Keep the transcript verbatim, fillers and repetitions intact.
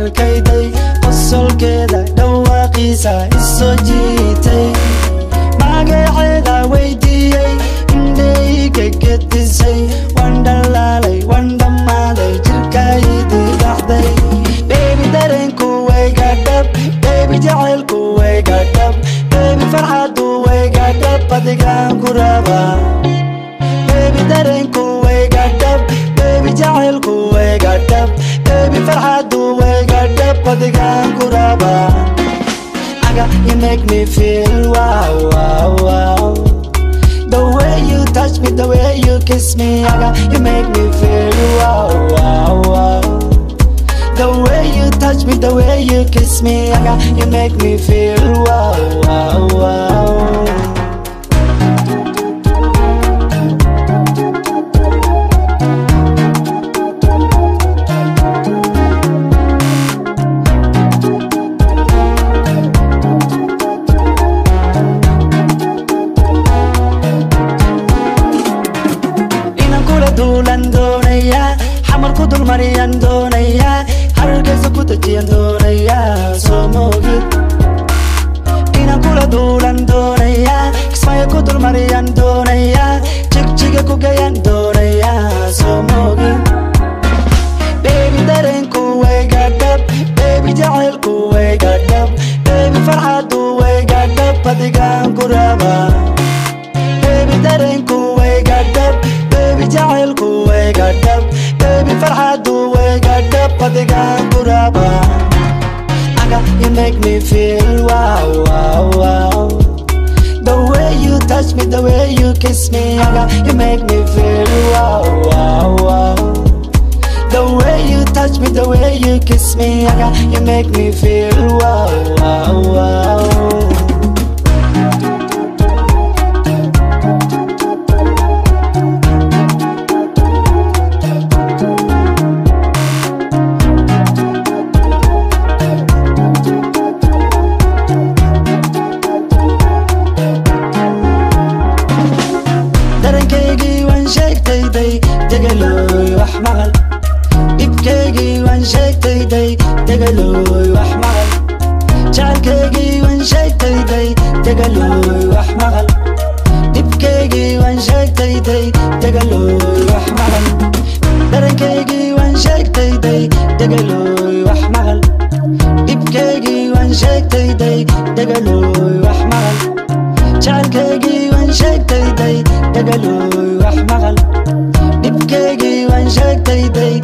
arkayday qosolkeeda dhawaaqiisa isoo jiitay magaceeda weydiiyey indhayga gedisay waan dhalaalay waan dhammaaday jirkaydii dhacday baby dareenku wayga dhab baby jacaylku wayga dhab baby farxadu wayga dhab adigaan ku rabaa baby dareenku wayga dhab baby jacaylku wayga dhab baby farxadu wayga dhab adigaan ku rabaa aga you make me feel wow wow wow the way you touch me the way you kiss me aga you make me feel wow wow wow the way you touch me the way you kiss me aga you make me feel wow wow wow dulan doonaya xamar ku dul mariyan doonaya halkaysa ku tajiyan doonaya soo moogid inaan kula dulan doonaya kismaya ku dul mariyan doonaya jigjiga ku gayan doonaya soo moogid baby dareenku wayga dhab baby jacaylku wayga dhab baby farxadu wayga dhab adigaan ku rabaa baby dareenku wayga dhab baby jacaylku wayga dhab baby farxadu wayga dhab adigaan ku rabaa aga you make me feel wow wow wow the way you touch me the way you kiss me aga you make me feel wow wow wow the way you touch me the way you kiss me aga you make me feel wow wow wow degaloy wax maqal dhibkaygii waan sheegtayday degaloy wax maqal jacaylkaygii waan sheegtayday degaloy wax maqal dhibkaygii waan sheegtayday degaloy wax maqal dareenkaygii waan sheegtayday degaloy wax maqal dhibkaygii waan sheegtayday degaloy wax maqal jacaylkaygii waan sheegtayday degaloy wax maqal dhibkaygii waan sheegtayday